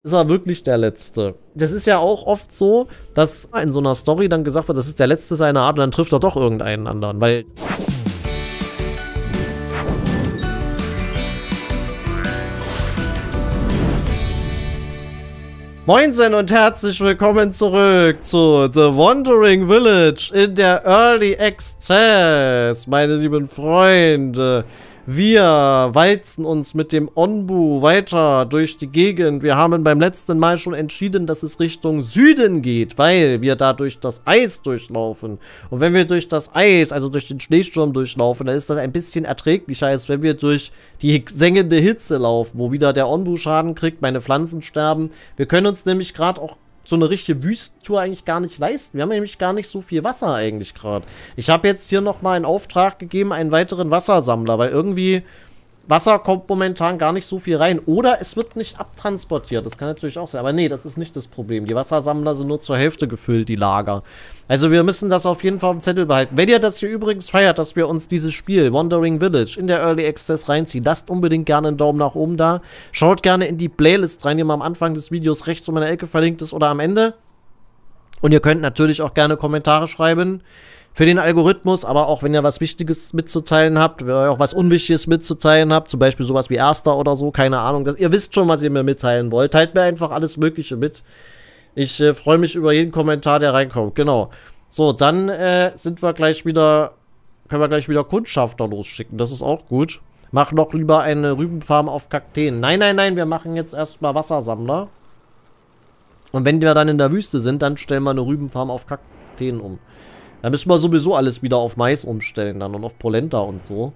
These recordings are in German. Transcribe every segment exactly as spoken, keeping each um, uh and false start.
ist er wirklich der Letzte. Das ist ja auch oft so, dass in so einer Story dann gesagt wird, das ist der Letzte seiner Art und dann trifft er doch irgendeinen anderen, weil... Moinsen und herzlich willkommen zurück zu The Wandering Village in der Early Access, meine lieben Freunde. Wir walzen uns mit dem Onbu weiter durch die Gegend. Wir haben beim letzten Mal schon entschieden, dass es Richtung Süden geht, weil wir da durch das Eis durchlaufen. Und wenn wir durch das Eis, also durch den Schneesturm durchlaufen, dann ist das ein bisschen erträglicher, als wenn wir durch die sengende Hitze laufen, wo wieder der Onbu Schaden kriegt, meine Pflanzen sterben. Wir können uns nämlich gerade auch so eine richtige Wüstentour eigentlich gar nicht leisten. Wir haben nämlich gar nicht so viel Wasser eigentlich gerade. Ich habe jetzt hier nochmal einen Auftrag gegeben, einen weiteren Wassersammler, weil irgendwie Wasser kommt momentan gar nicht so viel rein. Oder es wird nicht abtransportiert. Das kann natürlich auch sein. Aber nee, das ist nicht das Problem. Die Wassersammler sind nur zur Hälfte gefüllt, die Lager. Also wir müssen das auf jeden Fall auf dem Zettel behalten. Wenn ihr das hier übrigens feiert, dass wir uns dieses Spiel Wandering Village in der Early Access reinziehen, lasst unbedingt gerne einen Daumen nach oben da. Schaut gerne in die Playlist rein, die mal am Anfang des Videos rechts um in der Ecke verlinkt ist oder am Ende. Und ihr könnt natürlich auch gerne Kommentare schreiben für den Algorithmus, aber auch wenn ihr was Wichtiges mitzuteilen habt, wenn ihr auch was Unwichtiges mitzuteilen habt, zum Beispiel sowas wie Erster oder so, keine Ahnung, das, ihr wisst schon, was ihr mir mitteilen wollt, teilt mir einfach alles Mögliche mit. Ich äh, freue mich über jeden Kommentar, der reinkommt, genau. So, dann äh, sind wir gleich wieder, können wir gleich wieder Kundschafter losschicken, das ist auch gut. Mach noch lieber eine Rübenfarm auf Kakteen. Nein, nein, nein, wir machen jetzt erstmal Wassersammler. Und wenn wir dann in der Wüste sind, dann stellen wir eine Rübenfarm auf Kakteen um. Da müssen wir sowieso alles wieder auf Mais umstellen dann und auf Polenta und so.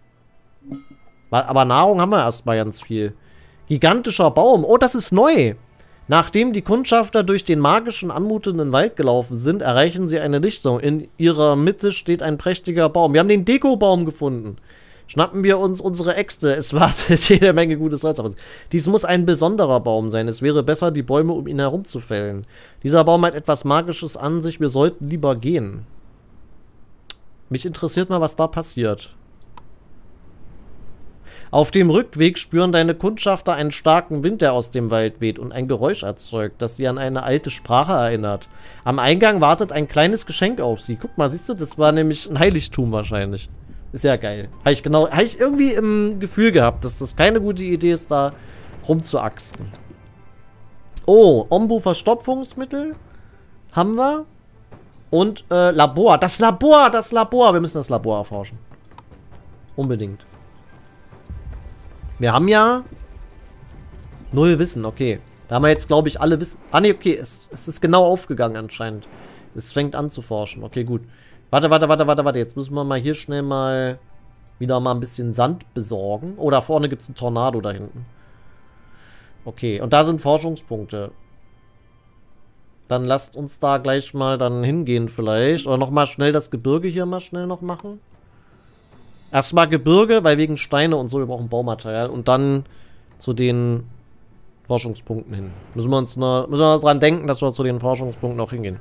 Aber Nahrung haben wir erstmal ganz viel. Gigantischer Baum. Oh, das ist neu. Nachdem die Kundschafter durch den magischen, anmutenden Wald gelaufen sind, erreichen sie eine Lichtung. In ihrer Mitte steht ein prächtiger Baum. Wir haben den Dekobaum gefunden. Schnappen wir uns unsere Äxte. Es wartet jede Menge gutes Salz auf uns. Dies muss ein besonderer Baum sein. Es wäre besser, die Bäume um ihn herum zu fällen. Dieser Baum hat etwas Magisches an sich. Wir sollten lieber gehen. Mich interessiert mal, was da passiert. Auf dem Rückweg spüren deine Kundschafter einen starken Wind, der aus dem Wald weht und ein Geräusch erzeugt, das sie an eine alte Sprache erinnert. Am Eingang wartet ein kleines Geschenk auf sie. Guck mal, siehst du, das war nämlich ein Heiligtum wahrscheinlich. Ist ja geil. Habe ich genau, habe ich irgendwie im Gefühl gehabt, dass das keine gute Idee ist, da rumzuaxten. Oh, Onbu-Verstopfungsmittel haben wir. Und äh, Labor. Das Labor, das Labor. Wir müssen das Labor erforschen. Unbedingt. Wir haben ja null Wissen, okay. Da haben wir jetzt, glaube ich, alle Wissen. Ah, ne, okay. Es, es ist genau aufgegangen anscheinend. Es fängt an zu forschen. Okay, gut. Warte, warte, warte, warte, warte. Jetzt müssen wir mal hier schnell mal wieder mal ein bisschen Sand besorgen. Oh, da vorne gibt es einen Tornado da hinten. Okay, und da sind Forschungspunkte. Dann lasst uns da gleich mal dann hingehen vielleicht. Oder nochmal schnell das Gebirge hier mal schnell noch machen. Erstmal Gebirge, weil wegen Steine und so, wir brauchen Baumaterial. Und dann zu den Forschungspunkten hin. Müssen wir uns noch, müssen wir dran denken, dass wir zu den Forschungspunkten auch hingehen.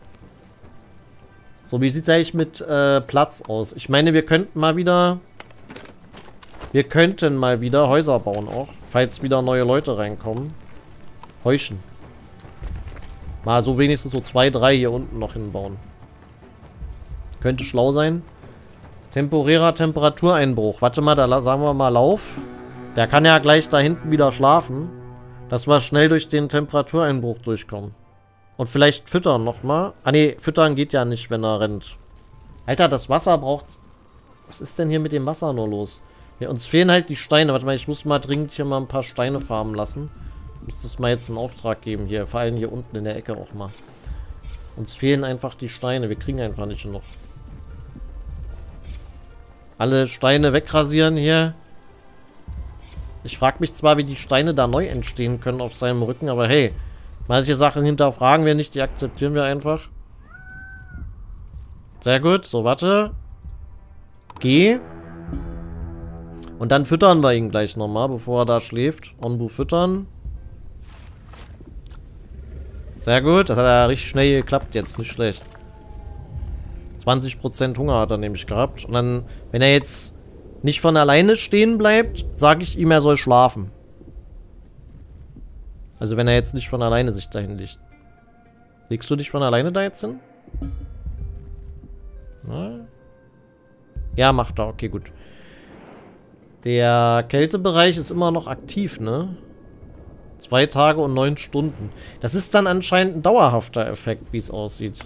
So, wie sieht es eigentlich mit äh, Platz aus? Ich meine, wir könnten mal wieder... Wir könnten mal wieder Häuser bauen auch. Falls wieder neue Leute reinkommen. Heuschen. Mal so wenigstens so zwei, drei hier unten noch hinbauen. Könnte schlau sein. Temporärer Temperatureinbruch. Warte mal, da sagen wir mal Lauf. Der kann ja gleich da hinten wieder schlafen. Dass wir schnell durch den Temperatureinbruch durchkommen. Und vielleicht füttern nochmal. Ah ne, füttern geht ja nicht, wenn er rennt. Alter, das Wasser braucht... Was ist denn hier mit dem Wasser nur los? Ja, uns fehlen halt die Steine. Warte mal, ich muss mal dringend hier mal ein paar Steine farmen lassen. Ich muss das mal jetzt einen Auftrag geben hier. Vor allem hier unten in der Ecke auch mal. Uns fehlen einfach die Steine. Wir kriegen einfach nicht genug. Alle Steine wegrasieren hier. Ich frage mich zwar, wie die Steine da neu entstehen können auf seinem Rücken, aber hey, manche Sachen hinterfragen wir nicht, die akzeptieren wir einfach. Sehr gut. So, warte. Geh. Und dann füttern wir ihn gleich nochmal, bevor er da schläft. Onbu füttern. Sehr gut. Das hat ja richtig schnell geklappt jetzt. Nicht schlecht. zwanzig Prozent Hunger hat er nämlich gehabt. Und dann, wenn er jetzt nicht von alleine stehen bleibt, sage ich ihm, er soll schlafen. Also wenn er jetzt nicht von alleine sich dahin legt. Legst du dich von alleine da jetzt hin? Na? Ja, macht er. Okay, gut. Der Kältebereich ist immer noch aktiv, ne? Zwei Tage und neun Stunden. Das ist dann anscheinend ein dauerhafter Effekt, wie es aussieht.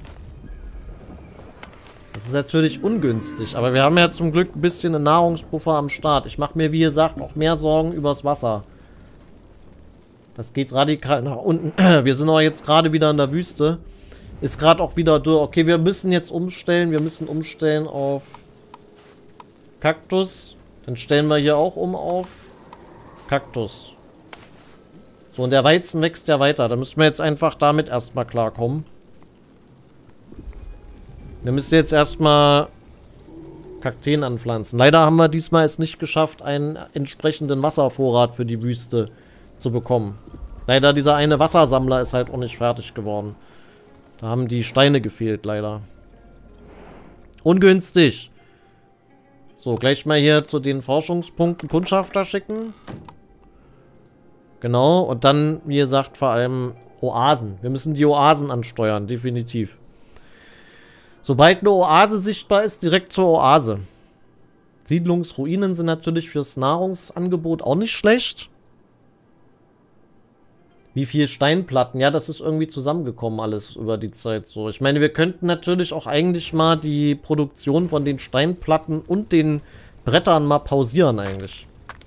Das ist natürlich ungünstig, aber wir haben ja zum Glück ein bisschen einen Nahrungspuffer am Start. Ich mache mir, wie gesagt, auch mehr Sorgen übers Wasser. Das geht radikal nach unten. Wir sind aber jetzt gerade wieder in der Wüste. Ist gerade auch wieder durch. Okay, wir müssen jetzt umstellen. Wir müssen umstellen auf Kaktus. Dann stellen wir hier auch um auf Kaktus. So, und der Weizen wächst ja weiter. Da müssen wir jetzt einfach damit erstmal klarkommen. Wir müssen jetzt erstmal Kakteen anpflanzen. Leider haben wir diesmal es nicht geschafft, einen entsprechenden Wasservorrat für die Wüste zu bekommen. Leider dieser eine Wassersammler ist halt auch nicht fertig geworden. Da haben die Steine gefehlt, leider. Ungünstig. So, gleich mal hier zu den Forschungspunkten Kundschafter schicken. Genau, und dann, wie gesagt, vor allem Oasen. Wir müssen die Oasen ansteuern, definitiv. Sobald eine Oase sichtbar ist, direkt zur Oase. Siedlungsruinen sind natürlich fürs Nahrungsangebot auch nicht schlecht. Wie viel Steinplatten? Ja, das ist irgendwie zusammengekommen alles über die Zeit so. Ich meine, wir könnten natürlich auch eigentlich mal die Produktion von den Steinplatten und den Brettern mal pausieren eigentlich.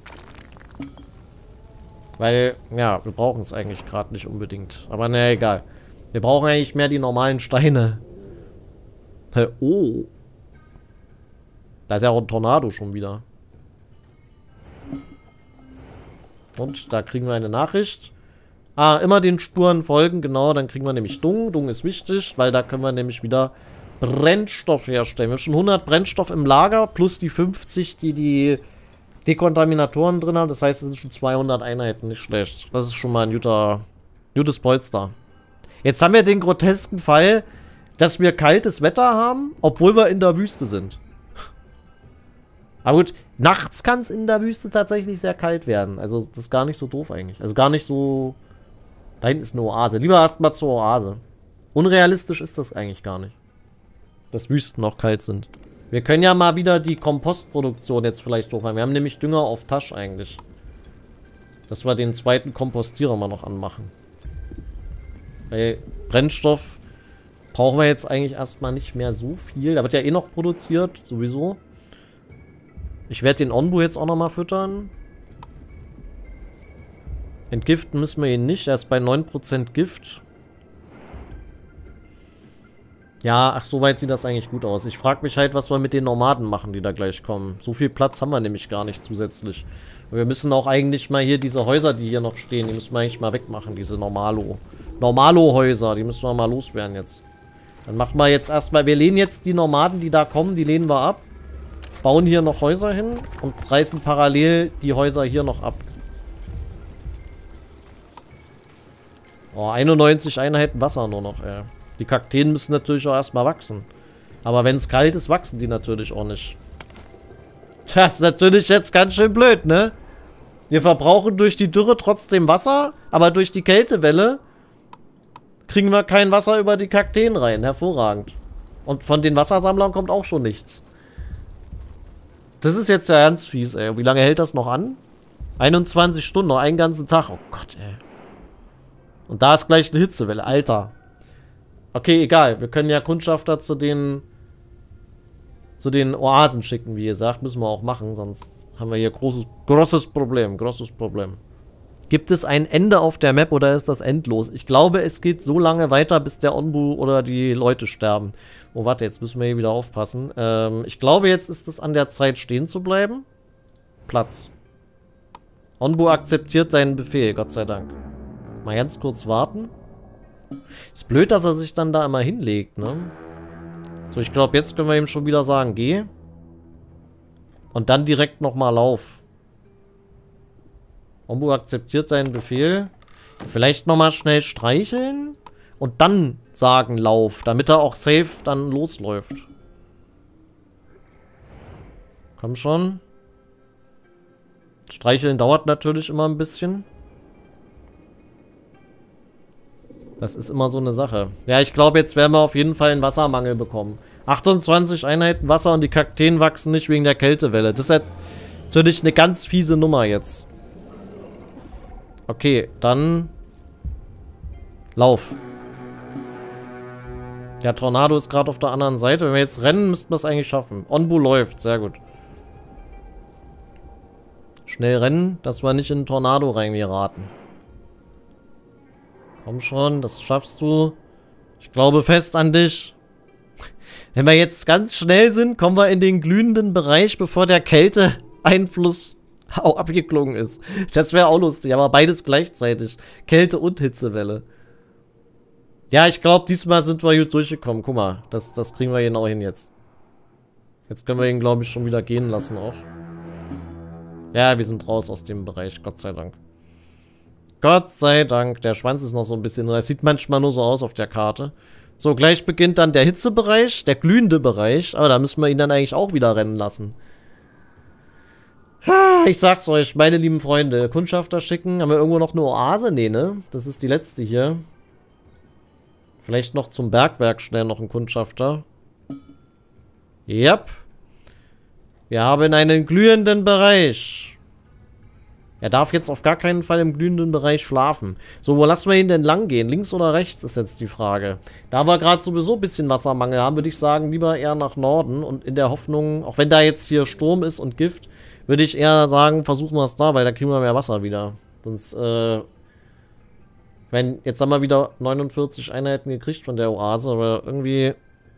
Weil, ja, wir brauchen es eigentlich gerade nicht unbedingt. Aber naja, egal. Wir brauchen eigentlich mehr die normalen Steine. Oh. Da ist ja auch ein Tornado schon wieder. Und da kriegen wir eine Nachricht. Ah, immer den Spuren folgen, genau. Dann kriegen wir nämlich Dung. Dung ist wichtig, weil da können wir nämlich wieder Brennstoff herstellen. Wir haben schon hundert Brennstoff im Lager, plus die fünfzig, die die Dekontaminatoren drin haben. Das heißt, es sind schon zweihundert Einheiten, nicht schlecht. Das ist schon mal ein guter, gutes Polster. Jetzt haben wir den grotesken Fall, dass wir kaltes Wetter haben, obwohl wir in der Wüste sind. Aber gut, nachts kann es in der Wüste tatsächlich sehr kalt werden. Also das ist gar nicht so doof eigentlich. Also gar nicht so... Da hinten ist eine Oase. Lieber erstmal zur Oase. Unrealistisch ist das eigentlich gar nicht. Dass Wüsten noch kalt sind. Wir können ja mal wieder die Kompostproduktion jetzt vielleicht hochfahren. Wir haben nämlich Dünger auf Tasch eigentlich. Dass wir den zweiten Kompostierer mal noch anmachen. Weil Brennstoff brauchen wir jetzt eigentlich erstmal nicht mehr so viel. Da wird ja eh noch produziert, sowieso. Ich werde den Onbu jetzt auch nochmal füttern. Entgiften müssen wir ihn nicht. Er ist bei neun Prozent Gift. Ja, ach, soweit sieht das eigentlich gut aus. Ich frage mich halt, was wir mit den Nomaden machen, die da gleich kommen. So viel Platz haben wir nämlich gar nicht zusätzlich. Wir müssen auch eigentlich mal hier diese Häuser, die hier noch stehen, die müssen wir eigentlich mal wegmachen, diese Normalo. Normalo-Häuser, die müssen wir mal loswerden jetzt. Dann machen wir jetzt erstmal, wir lehnen jetzt die Nomaden, die da kommen, die lehnen wir ab. Bauen hier noch Häuser hin und reißen parallel die Häuser hier noch ab. Oh, einundneunzig Einheiten Wasser nur noch, ey. Die Kakteen müssen natürlich auch erstmal wachsen. Aber wenn es kalt ist, wachsen die natürlich auch nicht. Das ist natürlich jetzt ganz schön blöd, ne? Wir verbrauchen durch die Dürre trotzdem Wasser, aber durch die Kältewelle kriegen wir kein Wasser über die Kakteen rein. Hervorragend. Und von den Wassersammlern kommt auch schon nichts. Das ist jetzt ja ganz fies, ey. Wie lange hält das noch an? einundzwanzig Stunden, noch einen ganzen Tag. Oh Gott, ey. Und da ist gleich eine Hitzewelle. Alter. Okay, egal. Wir können ja Kundschafter zu den zu den Oasen schicken, wie gesagt. Müssen wir auch machen, sonst haben wir hier großes, großes Problem. Großes Problem. Gibt es ein Ende auf der Map oder ist das endlos? Ich glaube, es geht so lange weiter, bis der Onbu oder die Leute sterben. Oh, warte, jetzt müssen wir hier wieder aufpassen. Ähm, ich glaube, jetzt ist es an der Zeit, stehen zu bleiben. Platz. Onbu akzeptiert deinen Befehl, Gott sei Dank. Mal ganz kurz warten. Ist blöd, dass er sich dann da immer hinlegt, ne? So, ich glaube, jetzt können wir ihm schon wieder sagen, geh. Und dann direkt nochmal lauf. Onbu akzeptiert seinen Befehl. Vielleicht nochmal schnell streicheln. Und dann sagen, lauf. Damit er auch safe dann losläuft. Komm schon. Streicheln dauert natürlich immer ein bisschen. Das ist immer so eine Sache. Ja, ich glaube, jetzt werden wir auf jeden Fall einen Wassermangel bekommen. achtundzwanzig Einheiten Wasser und die Kakteen wachsen nicht wegen der Kältewelle. Das ist natürlich eine ganz fiese Nummer jetzt. Okay, dann... Lauf. Der Tornado ist gerade auf der anderen Seite. Wenn wir jetzt rennen, müssten wir es eigentlich schaffen. Onbu läuft, sehr gut. Schnell rennen, dass wir nicht in den Tornado reingeraten. Komm schon, das schaffst du. Ich glaube fest an dich. Wenn wir jetzt ganz schnell sind, kommen wir in den glühenden Bereich, bevor der Kälteeinfluss auch abgeklungen ist. Das wäre auch lustig, aber beides gleichzeitig. Kälte- und Hitzewelle. Ja, ich glaube, diesmal sind wir gut durchgekommen. Guck mal, das, das kriegen wir genau hin jetzt. Jetzt können wir ihn, glaube ich, schon wieder gehen lassen auch. Ja, wir sind raus aus dem Bereich, Gott sei Dank. Gott sei Dank, der Schwanz ist noch so ein bisschen... Das sieht manchmal nur so aus auf der Karte. So, gleich beginnt dann der Hitzebereich, der glühende Bereich. Aber da müssen wir ihn dann eigentlich auch wieder rennen lassen. Ich sag's euch, meine lieben Freunde. Kundschafter schicken. Haben wir irgendwo noch eine Oase? Nee, ne? Das ist die letzte hier. Vielleicht noch zum Bergwerk schnell noch ein Kundschafter. Yep. Wir haben einen glühenden Bereich. Er darf jetzt auf gar keinen Fall im glühenden Bereich schlafen. So, wo lassen wir ihn denn lang gehen? Links oder rechts ist jetzt die Frage. Da wir gerade sowieso ein bisschen Wassermangel haben, würde ich sagen, lieber eher nach Norden. Und in der Hoffnung, auch wenn da jetzt hier Sturm ist und Gift, würde ich eher sagen, versuchen wir es da, weil da kriegen wir mehr Wasser wieder. Sonst, äh... wenn, jetzt haben wir wieder neunundvierzig Einheiten gekriegt von der Oase, aber irgendwie...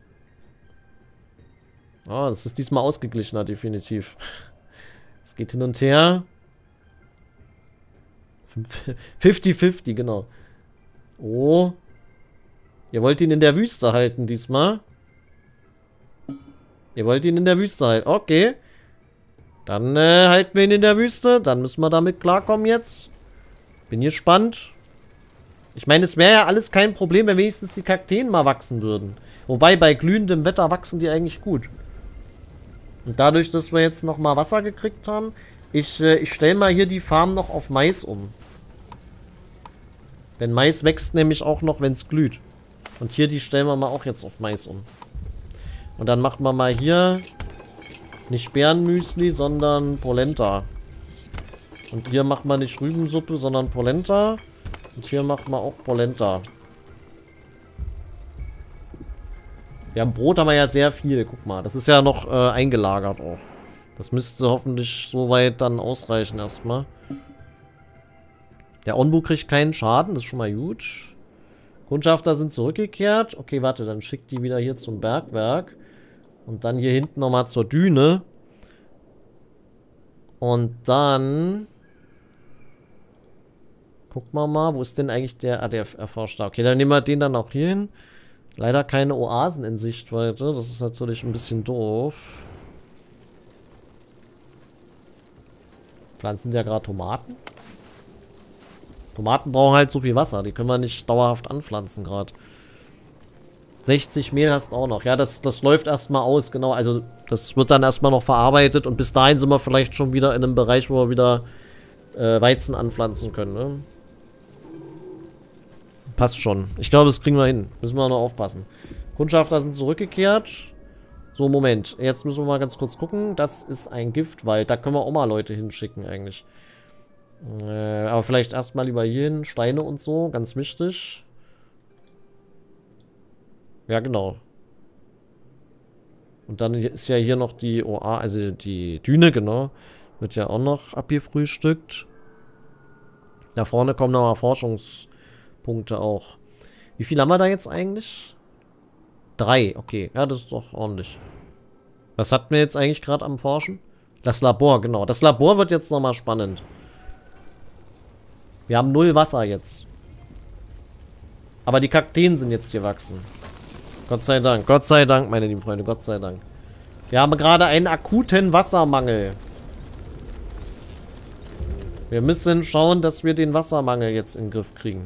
Oh, das ist diesmal ausgeglichener, definitiv. Es geht hin und her. fünfzig fünfzig, genau. Oh. Ihr wollt ihn in der Wüste halten diesmal. Ihr wollt ihn in der Wüste halten. Okay. Dann äh, halten wir ihn in der Wüste. Dann müssen wir damit klarkommen jetzt. Bin gespannt. Ich meine, es wäre ja alles kein Problem, wenn wenigstens die Kakteen mal wachsen würden. Wobei, bei glühendem Wetter wachsen die eigentlich gut. Und dadurch, dass wir jetzt nochmal Wasser gekriegt haben, ich, äh, ich stelle mal hier die Farm noch auf Mais um. Denn Mais wächst nämlich auch noch, wenn es glüht. Und hier, die stellen wir mal auch jetzt auf Mais um. Und dann machen wir mal hier nicht Beerenmüsli, sondern Polenta. Und hier machen wir nicht Rübensuppe, sondern Polenta. Und hier machen wir auch Polenta. Wir haben Brot, haben wir ja sehr viel. Guck mal, das ist ja noch äh, eingelagert auch. Das müsste hoffentlich soweit dann ausreichen erstmal. Der Onbu kriegt keinen Schaden, das ist schon mal gut. Kundschafter sind zurückgekehrt. Okay, warte, dann schickt die wieder hier zum Bergwerk. Und dann hier hinten nochmal zur Düne. Und dann... Gucken wir mal, wo ist denn eigentlich der... Ah, der erforscht da. Okay, dann nehmen wir den dann auch hier hin. Leider keine Oasen in Sichtweite. Das ist natürlich ein bisschen doof. Pflanzen ja gerade Tomaten. Tomaten brauchen halt so viel Wasser. Die können wir nicht dauerhaft anpflanzen gerade. sechzig Mehl hast du auch noch. Ja, das, das läuft erstmal aus. Genau, also das wird dann erstmal noch verarbeitet. Und bis dahin sind wir vielleicht schon wieder in einem Bereich, wo wir wieder äh, Weizen anpflanzen können. Ne? Passt schon. Ich glaube, das kriegen wir hin. Müssen wir noch aufpassen. Kundschafter sind zurückgekehrt. So, Moment. Jetzt müssen wir mal ganz kurz gucken. Das ist ein Giftwald. Da können wir auch mal Leute hinschicken eigentlich. Äh, aber vielleicht erstmal lieber hier hin. Steine und so. Ganz wichtig. Ja, genau. Und dann ist ja hier noch die O A, also die Düne, genau. Wird ja auch noch abgefrühstückt. Da vorne kommen nochmal Forschungspunkte auch. Wie viel haben wir da jetzt eigentlich? Drei, okay. Ja, das ist doch ordentlich. Was hatten wir jetzt eigentlich gerade am Forschen? Das Labor, genau. Das Labor wird jetzt nochmal spannend. Wir haben null Wasser jetzt. Aber die Kakteen sind jetzt gewachsen. Gott sei Dank. Gott sei Dank, meine lieben Freunde. Gott sei Dank. Wir haben gerade einen akuten Wassermangel. Wir müssen schauen, dass wir den Wassermangel jetzt in den Griff kriegen.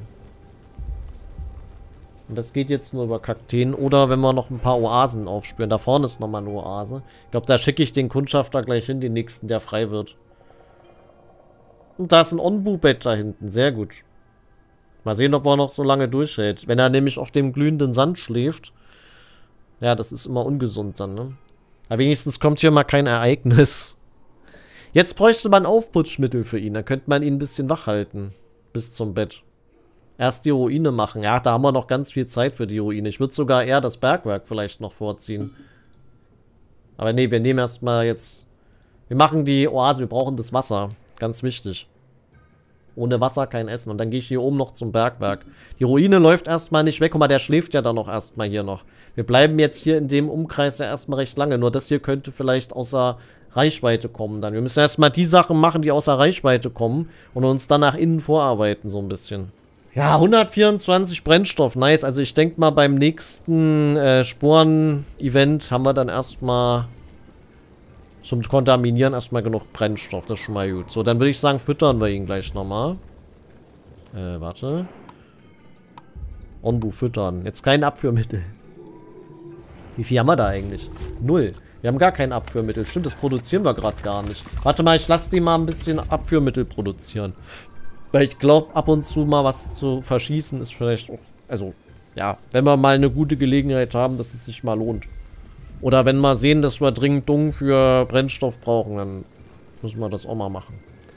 Und das geht jetzt nur über Kakteen. Oder wenn wir noch ein paar Oasen aufspüren. Da vorne ist nochmal eine Oase. Ich glaube, da schicke ich den Kundschafter gleich hin, den nächsten, der frei wird. Und da ist ein Onbu-Bett da hinten. Sehr gut. Mal sehen, ob er noch so lange durchhält. Wenn er nämlich auf dem glühenden Sand schläft. Ja, das ist immer ungesund dann, ne? Aber wenigstens kommt hier mal kein Ereignis. Jetzt bräuchte man Aufputschmittel für ihn. Dann könnte man ihn ein bisschen wach halten. Bis zum Bett. Erst die Ruine machen. Ja, da haben wir noch ganz viel Zeit für die Ruine. Ich würde sogar eher das Bergwerk vielleicht noch vorziehen. Aber nee, wir nehmen erstmal jetzt... Wir machen die Oase, wir brauchen das Wasser. Ganz wichtig. Ohne Wasser kein Essen. Und dann gehe ich hier oben noch zum Bergwerk. Die Ruine läuft erstmal nicht weg. Guck mal, der schläft ja dann noch erstmal hier noch. Wir bleiben jetzt hier in dem Umkreis ja erstmal recht lange. Nur das hier könnte vielleicht außer Reichweite kommen dann. Wir müssen erstmal die Sachen machen, die außer Reichweite kommen. Und uns dann nach innen vorarbeiten so ein bisschen. Ja, hundertvierundzwanzig Brennstoff. Nice. Also ich denke mal beim nächsten äh, Sporen-Event haben wir dann erstmal... Zum Kontaminieren erstmal genug Brennstoff. Das ist schon mal gut. So, dann würde ich sagen, füttern wir ihn gleich nochmal. Äh, warte. Onbu füttern. Jetzt kein Abführmittel. Wie viel haben wir da eigentlich? Null. Wir haben gar kein Abführmittel. Stimmt, das produzieren wir gerade gar nicht. Warte mal, ich lasse die mal ein bisschen Abführmittel produzieren. Weil ich glaube, ab und zu mal was zu verschießen ist vielleicht auch... Also, ja, wenn wir mal eine gute Gelegenheit haben, dass es sich mal lohnt. Oder wenn wir sehen, dass wir dringend Dung für Brennstoff brauchen, dann müssen wir das auch mal machen.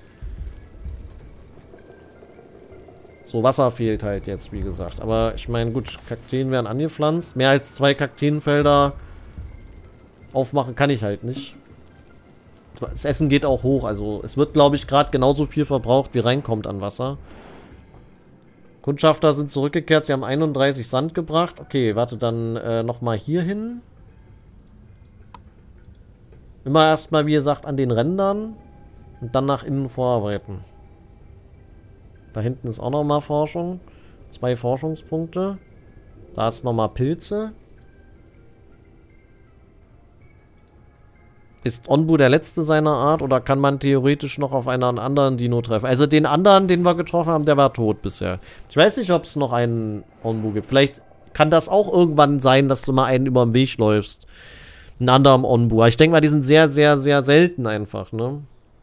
So, Wasser fehlt halt jetzt, wie gesagt. Aber ich meine, gut, Kakteen werden angepflanzt. Mehr als zwei Kakteenfelder aufmachen kann ich halt nicht. Das Essen geht auch hoch. Also es wird, glaube ich, gerade genauso viel verbraucht, wie reinkommt an Wasser. Kundschafter sind zurückgekehrt. Sie haben einunddreißig Sand gebracht. Okay, warte, dann äh, nochmal hier hin. Immer erstmal, wie gesagt, an den Rändern und dann nach innen vorarbeiten. Da hinten ist auch nochmal Forschung. Zwei Forschungspunkte. Da ist nochmal Pilze. Ist Onbu der letzte seiner Art oder kann man theoretisch noch auf einen anderen Dino treffen? Also den anderen, den wir getroffen haben, der war tot bisher. Ich weiß nicht, ob es noch einen Onbu gibt. Vielleicht kann das auch irgendwann sein, dass du mal einen über den Weg läufst. Ein anderer Onbu. Ich denke mal, die sind sehr, sehr, sehr selten einfach, ne?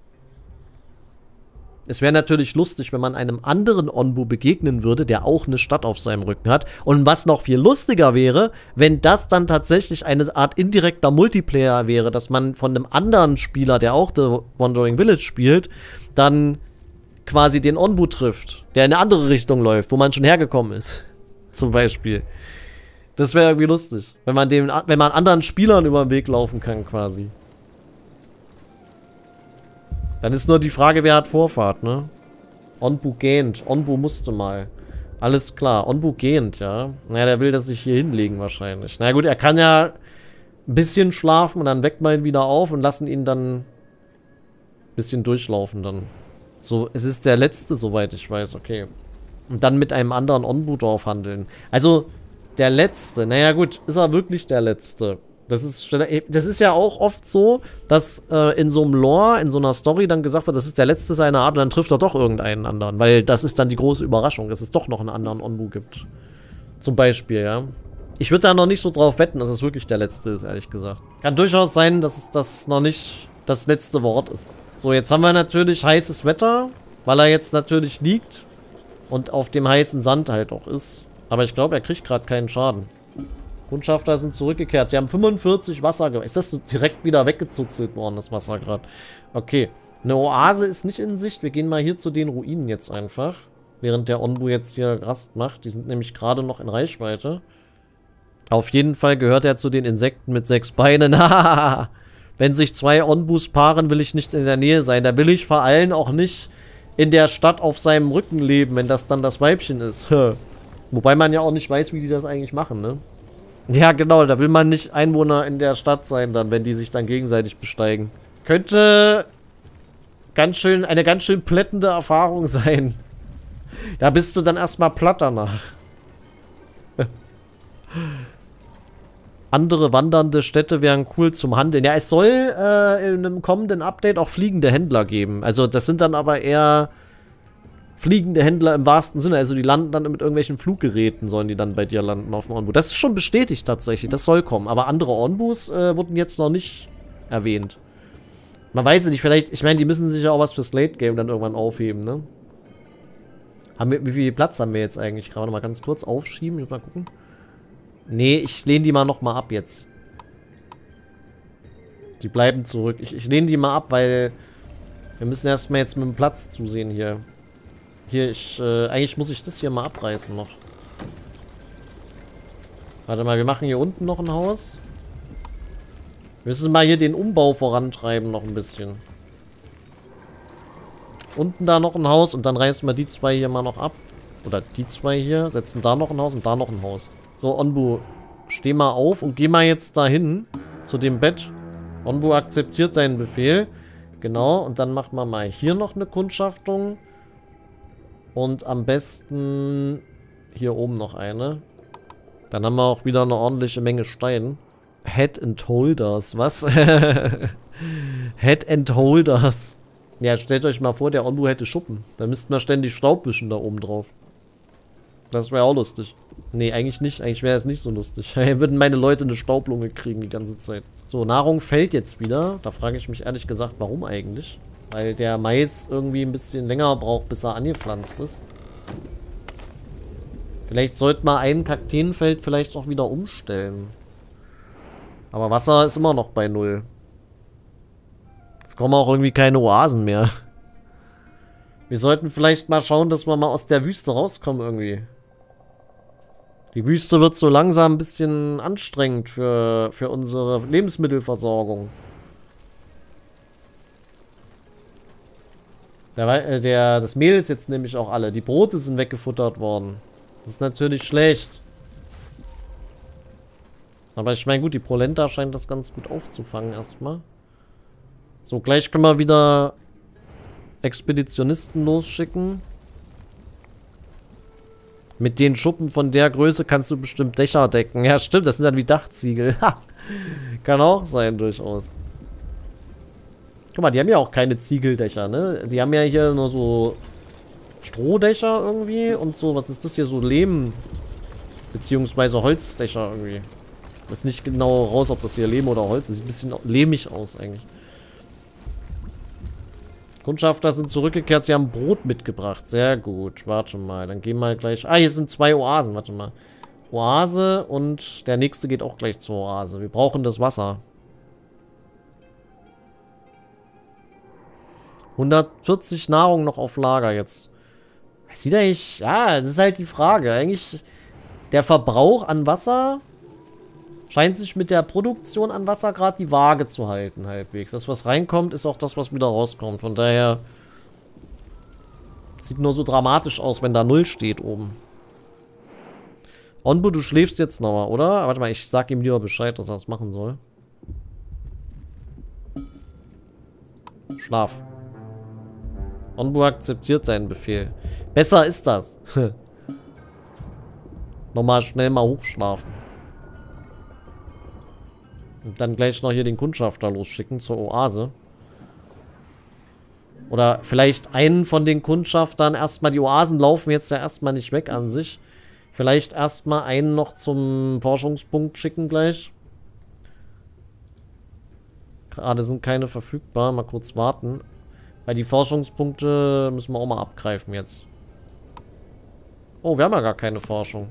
Es wäre natürlich lustig, wenn man einem anderen Onbu begegnen würde, der auch eine Stadt auf seinem Rücken hat. Und was noch viel lustiger wäre, wenn das dann tatsächlich eine Art indirekter Multiplayer wäre, dass man von einem anderen Spieler, der auch The Wandering Village spielt, dann quasi den Onbu trifft, der in eine andere Richtung läuft, wo man schon hergekommen ist. Zum Beispiel. Das wäre irgendwie lustig, wenn man dem, wenn man anderen Spielern über den Weg laufen kann, quasi. Dann ist nur die Frage, wer hat Vorfahrt, ne? Onbu gähnt. Onbu musste mal. Alles klar. Onbu gähnt, ja. Naja, der will das sich hier hinlegen wahrscheinlich. Na gut, er kann ja ein bisschen schlafen und dann wecken wir ihn wieder auf und lassen ihn dann ein bisschen durchlaufen dann. So, es ist der letzte, soweit ich weiß, okay. Und dann mit einem anderen Onbu drauf handeln. Also... Der letzte, naja gut, ist er wirklich der letzte? Das ist, das ist ja auch oft so, dass äh, in so einem Lore, in so einer Story dann gesagt wird, das ist der letzte seiner Art und dann trifft er doch irgendeinen anderen. Weil das ist dann die große Überraschung, dass es doch noch einen anderen Onbu gibt. Zum Beispiel, ja. Ich würde da noch nicht so drauf wetten, dass es wirklich der letzte ist, ehrlich gesagt. Kann durchaus sein, dass es das noch nicht das letzte Wort ist. So, jetzt haben wir natürlich heißes Wetter, weil er jetzt natürlich liegt und auf dem heißen Sand halt auch ist. Aber ich glaube, er kriegt gerade keinen Schaden. Kundschafter sind zurückgekehrt. Sie haben fünfundvierzig Wasser gemacht. Ist das direkt wieder weggezuzelt worden, das Wasser gerade? Okay. Eine Oase ist nicht in Sicht. Wir gehen mal hier zu den Ruinen jetzt einfach. Während der Onbu jetzt hier Rast macht. Die sind nämlich gerade noch in Reichweite. Auf jeden Fall gehört er zu den Insekten mit sechs Beinen. Wenn sich zwei Onbus paaren, will ich nicht in der Nähe sein. Da will ich vor allem auch nicht in der Stadt auf seinem Rücken leben, wenn das dann das Weibchen ist. Wobei man ja auch nicht weiß, wie die das eigentlich machen, ne? Ja, genau, da will man nicht Einwohner in der Stadt sein, dann, wenn die sich dann gegenseitig besteigen. Könnte ganz schön, eine ganz schön plättende Erfahrung sein. Da bist du dann erstmal platt danach. Andere wandernde Städte wären cool zum Handeln. Ja, es soll äh, in einem kommenden Update auch fliegende Händler geben. Also das sind dann aber eher... Fliegende Händler im wahrsten Sinne, also die landen dann mit irgendwelchen Fluggeräten, sollen die dann bei dir landen auf dem Onbu. Das ist schon bestätigt tatsächlich, das soll kommen. Aber andere Onbus äh, wurden jetzt noch nicht erwähnt. Man weiß es nicht, vielleicht, ich meine, die müssen sich ja auch was fürs Late Game dann irgendwann aufheben, ne? Haben wir, wie viel Platz haben wir jetzt eigentlich? Gerade mal ganz kurz aufschieben. Ich muss mal gucken. Nee, ich lehne die mal nochmal ab jetzt. Die bleiben zurück. Ich, ich lehne die mal ab, weil wir müssen erstmal jetzt mit dem Platz zusehen hier. Hier, ich, äh, eigentlich muss ich das hier mal abreißen noch. Warte mal, wir machen hier unten noch ein Haus. Wir müssen mal hier den Umbau vorantreiben noch ein bisschen. Unten da noch ein Haus und dann reißen wir die zwei hier mal noch ab. Oder die zwei hier, setzen da noch ein Haus und da noch ein Haus. So, Onbu, steh mal auf und geh mal jetzt dahin zu dem Bett. Onbu akzeptiert deinen Befehl. Genau, und dann machen wir mal hier noch eine Kundschaftung. Und am besten hier oben noch eine. Dann haben wir auch wieder eine ordentliche Menge Stein. Head and Holders, was? Head and Holders. Ja, stellt euch mal vor, der Onbu hätte Schuppen. Da müssten wir ständig Staub wischen da oben drauf. Das wäre auch lustig. Nee, eigentlich nicht. Eigentlich wäre es nicht so lustig. Würden meine Leute eine Staublunge kriegen die ganze Zeit. So, Nahrung fällt jetzt wieder. Da frage ich mich ehrlich gesagt, warum eigentlich? Weil der Mais irgendwie ein bisschen länger braucht, bis er angepflanzt ist. Vielleicht sollte man ein Kakteenfeld vielleicht auch wieder umstellen. Aber Wasser ist immer noch bei null. Es kommen auch irgendwie keine Oasen mehr. Wir sollten vielleicht mal schauen, dass wir mal aus der Wüste rauskommen irgendwie. Die Wüste wird so langsam ein bisschen anstrengend für, für unsere Lebensmittelversorgung. Der, äh, der, das Mehl ist jetzt nämlich auch alle. Die Brote sind weggefuttert worden. Das ist natürlich schlecht. Aber ich meine, gut, die Polenta scheint das ganz gut aufzufangen erstmal. So, gleich können wir wieder Expeditionisten losschicken. Mit den Schuppen von der Größe kannst du bestimmt Dächer decken. Ja, stimmt, das sind dann wie Dachziegel. Kann auch sein, durchaus. Guck mal, die haben ja auch keine Ziegeldächer, ne? Die haben ja hier nur so Strohdächer irgendwie und so, was ist das hier, so Lehm beziehungsweise Holzdächer irgendwie. Ist nicht genau raus, ob das hier Lehm oder Holz ist. Sieht ein bisschen lehmig aus eigentlich. Kundschafter sind zurückgekehrt, sie haben Brot mitgebracht. Sehr gut, warte mal, dann gehen wir gleich... Ah, hier sind zwei Oasen, warte mal. Oase und der nächste geht auch gleich zur Oase. Wir brauchen das Wasser. hundertvierzig Nahrung noch auf Lager jetzt. Sieht eigentlich... Ja, das ist halt die Frage. Eigentlich der Verbrauch an Wasser scheint sich mit der Produktion an Wasser gerade die Waage zu halten, halbwegs. Das, was reinkommt, ist auch das, was wieder rauskommt. Von daher sieht nur so dramatisch aus, wenn da null steht oben. Onbu, du schläfst jetzt noch mal, oder? Warte mal, ich sag ihm lieber Bescheid, dass er das machen soll. Schlaf. Onbu akzeptiert seinen Befehl. Besser ist das. Nochmal schnell mal hochschlafen. Und dann gleich noch hier den Kundschafter losschicken zur Oase. Oder vielleicht einen von den Kundschaftern erstmal, die Oasen laufen jetzt ja erstmal nicht weg an sich. Vielleicht erstmal einen noch zum Forschungspunkt schicken gleich. Gerade sind keine verfügbar. Mal kurz warten. Weil die Forschungspunkte müssen wir auch mal abgreifen jetzt. Oh, wir haben ja gar keine Forschung.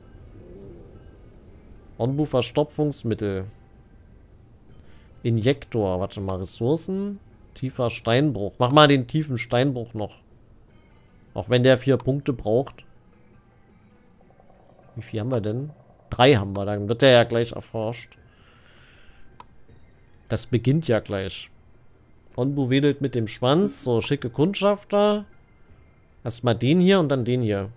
Onbu Verstopfungsmittel. Injektor, warte mal, Ressourcen. Tiefer Steinbruch. Mach mal den tiefen Steinbruch noch. Auch wenn der vier Punkte braucht. Wie viel haben wir denn? Drei haben wir, dann wird der ja gleich erforscht. Das beginnt ja gleich. Onbu wedelt mit dem Schwanz. So, schicke Kundschafter. Erstmal den hier und dann den hier.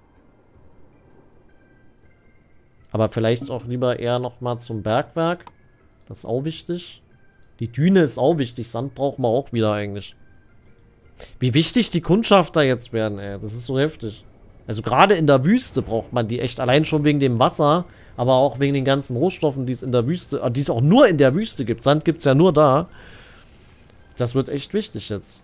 Aber vielleicht auch lieber eher nochmal zum Bergwerk. Das ist auch wichtig. Die Düne ist auch wichtig. Sand brauchen wir auch wieder eigentlich. Wie wichtig die Kundschafter jetzt werden, ey. Das ist so heftig. Also gerade in der Wüste braucht man die echt. Allein schon wegen dem Wasser. Aber auch wegen den ganzen Rohstoffen, die es in der Wüste... Die es auch nur in der Wüste gibt. Sand gibt es ja nur da. Das wird echt wichtig jetzt.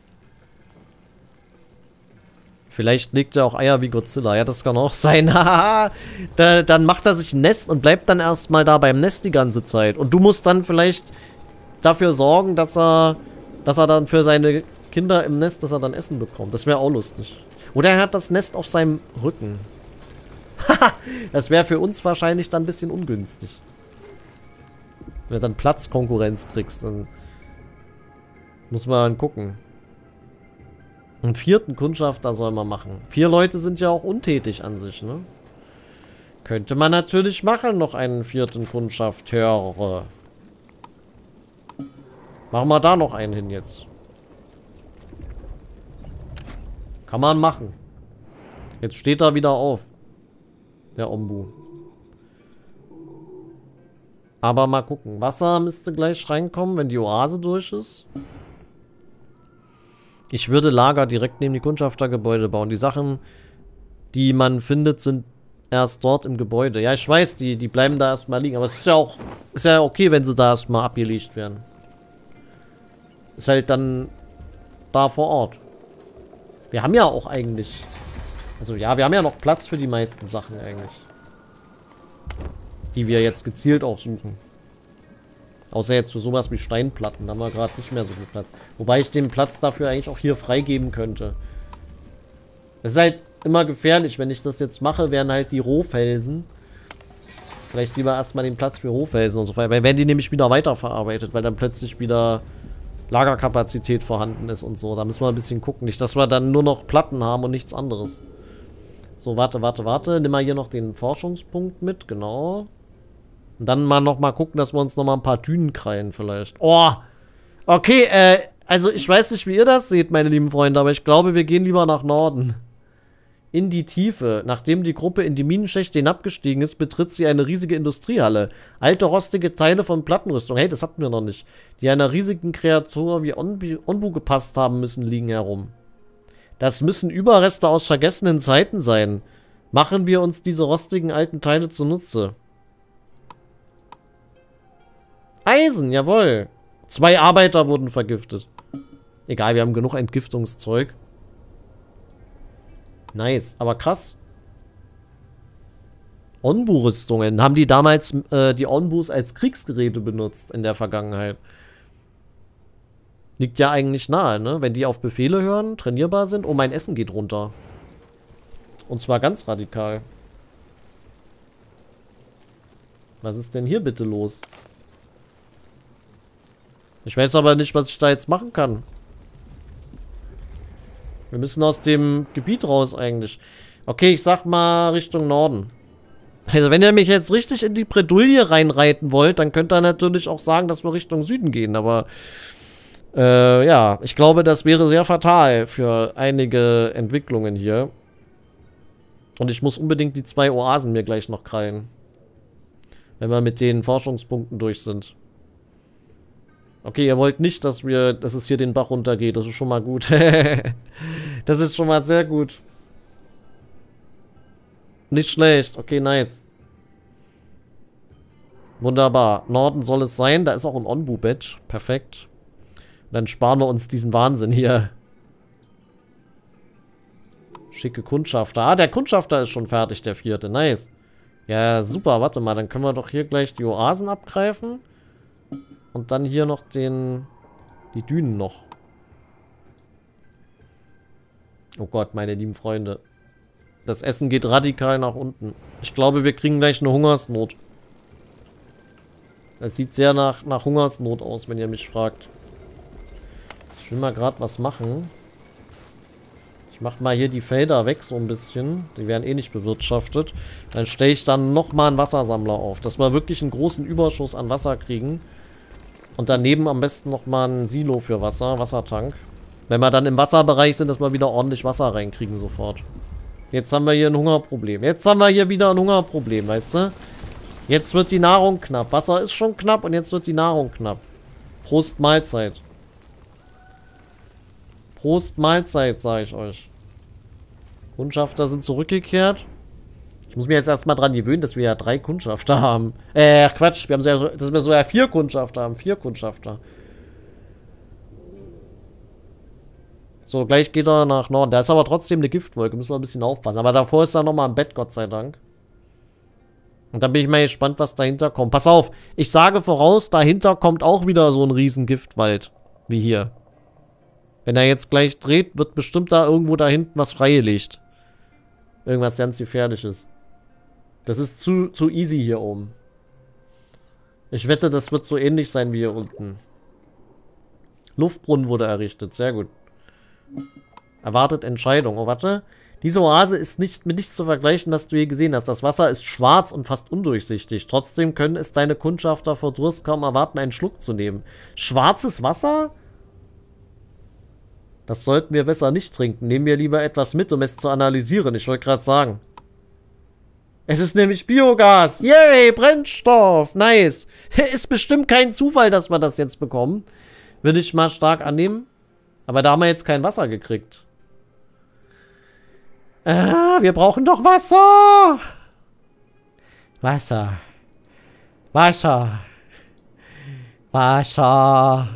Vielleicht legt er auch Eier wie Godzilla. Ja, das kann auch sein. Haha. da, dann macht er sich ein Nest und bleibt dann erstmal da beim Nest die ganze Zeit. Und du musst dann vielleicht dafür sorgen, dass er, dass er dann für seine Kinder im Nest, dass er dann Essen bekommt. Das wäre auch lustig. Oder er hat das Nest auf seinem Rücken. Haha, das wäre für uns wahrscheinlich dann ein bisschen ungünstig. Wenn du dann Platzkonkurrenz kriegst, dann muss man gucken. Einen vierten Kundschafter soll man machen. Vier Leute sind ja auch untätig an sich, ne? Könnte man natürlich machen, noch einen vierten Kundschafter. Machen wir da noch einen hin jetzt. Kann man machen. Jetzt steht er wieder auf. Der Ombu. Aber mal gucken. Wasser müsste gleich reinkommen, wenn die Oase durch ist. Ich würde Lager direkt neben die Kundschaftergebäude bauen. Die Sachen, die man findet, sind erst dort im Gebäude. Ja, ich weiß, die, die bleiben da erstmal liegen. Aber es ist ja auch ist ja okay, wenn sie da erstmal abgelegt werden. Ist halt dann da vor Ort. Wir haben ja auch eigentlich... Also ja, wir haben ja noch Platz für die meisten Sachen eigentlich. Die wir jetzt gezielt auch suchen. Außer jetzt für sowas wie Steinplatten. Da haben wir gerade nicht mehr so viel Platz. Wobei ich den Platz dafür eigentlich auch hier freigeben könnte. Das ist halt immer gefährlich. Wenn ich das jetzt mache, wären halt die Rohfelsen. Vielleicht lieber erstmal den Platz für Rohfelsen und so weiter. Weil werden die nämlich wieder weiterverarbeitet. Weil dann plötzlich wieder Lagerkapazität vorhanden ist und so. Da müssen wir ein bisschen gucken. Nicht, dass wir dann nur noch Platten haben und nichts anderes. So, warte, warte, warte. Nimm mal hier noch den Forschungspunkt mit. Genau. Und dann mal noch mal gucken, dass wir uns noch mal ein paar Dünen krallen vielleicht. Oh! Okay, äh, also ich weiß nicht, wie ihr das seht, meine lieben Freunde, aber ich glaube, wir gehen lieber nach Norden. In die Tiefe. Nachdem die Gruppe in die Minenschächte hinabgestiegen ist, betritt sie eine riesige Industriehalle. Alte, rostige Teile von Plattenrüstung. Hey, das hatten wir noch nicht. Die einer riesigen Kreatur wie Onbu, Onbu gepasst haben müssen, liegen herum. Das müssen Überreste aus vergessenen Zeiten sein. Machen wir uns diese rostigen alten Teile zunutze. Eisen, jawohl. Zwei Arbeiter wurden vergiftet. Egal, wir haben genug Entgiftungszeug. Nice, aber krass. Onbu-Rüstungen. Haben die damals äh, die Onbus als Kriegsgeräte benutzt in der Vergangenheit? Liegt ja eigentlich nahe, ne? Wenn die auf Befehle hören, trainierbar sind. Oh, mein Essen geht runter. Und zwar ganz radikal. Was ist denn hier bitte los? Ich weiß aber nicht, was ich da jetzt machen kann. Wir müssen aus dem Gebiet raus eigentlich. Okay, ich sag mal Richtung Norden. Also wenn ihr mich jetzt richtig in die Bredouille reinreiten wollt, dann könnt ihr natürlich auch sagen, dass wir Richtung Süden gehen. Aber äh, ja, ich glaube, das wäre sehr fatal für einige Entwicklungen hier. Und ich muss unbedingt die zwei Oasen mir gleich noch krallen. Wenn wir mit den Forschungspunkten durch sind. Okay, ihr wollt nicht, dass wir, dass es hier den Bach runtergeht. Das ist schon mal gut. Das ist schon mal sehr gut. Nicht schlecht. Okay, nice. Wunderbar. Norden soll es sein. Da ist auch ein Onbu-Bett. Perfekt. Dann sparen wir uns diesen Wahnsinn hier. Schicke Kundschafter. Ah, der Kundschafter ist schon fertig, der vierte. Nice. Ja, super. Warte mal, dann können wir doch hier gleich die Oasen abgreifen. Und dann hier noch den... die Dünen noch. Oh Gott, meine lieben Freunde. Das Essen geht radikal nach unten. Ich glaube, wir kriegen gleich eine Hungersnot. Es sieht sehr nach, nach Hungersnot aus, wenn ihr mich fragt. Ich will mal gerade was machen. Ich mache mal hier die Felder weg, so ein bisschen. Die werden eh nicht bewirtschaftet. Dann stelle ich dann nochmal einen Wassersammler auf, dass wir wirklich einen großen Überschuss an Wasser kriegen. Und daneben am besten nochmal ein Silo für Wasser, Wassertank. Wenn wir dann im Wasserbereich sind, dass wir wieder ordentlich Wasser reinkriegen sofort. Jetzt haben wir hier ein Hungerproblem. Jetzt haben wir hier wieder ein Hungerproblem, weißt du? Jetzt wird die Nahrung knapp. Wasser ist schon knapp und jetzt wird die Nahrung knapp. Prost Mahlzeit. Prost Mahlzeit, sage ich euch. Kundschafter sind zurückgekehrt. Ich muss mir jetzt erstmal dran gewöhnen, dass wir ja drei Kundschafter haben. Äh, Quatsch, wir haben ja so, dass wir so ja vier Kundschafter haben. Vier Kundschafter. So, gleich geht er nach Norden. Da ist aber trotzdem eine Giftwolke. Müssen wir ein bisschen aufpassen. Aber davor ist er nochmal im Bett, Gott sei Dank. Und dann bin ich mal gespannt, was dahinter kommt. Pass auf, ich sage voraus, dahinter kommt auch wieder so ein riesen Giftwald. Wie hier. Wenn er jetzt gleich dreht, wird bestimmt da irgendwo da hinten was freigelegt. Irgendwas ganz Gefährliches. Das ist zu, zu easy hier oben. Ich wette, das wird so ähnlich sein wie hier unten. Luftbrunnen wurde errichtet. Sehr gut. Erwartet Entscheidung. Oh, warte. Diese Oase ist nicht mit nichts zu vergleichen, was du je gesehen hast. Das Wasser ist schwarz und fast undurchsichtig. Trotzdem können es deine Kundschafter vor Durst kaum erwarten, einen Schluck zu nehmen. Schwarzes Wasser? Das sollten wir besser nicht trinken. Nehmen wir lieber etwas mit, um es zu analysieren. Ich wollte gerade sagen. Es ist nämlich Biogas. Yay, Brennstoff. Nice. Ist bestimmt kein Zufall, dass wir das jetzt bekommen. Würde ich mal stark annehmen. Aber da haben wir jetzt kein Wasser gekriegt. Ah, wir brauchen doch Wasser. Wasser. Wasser. Wasser.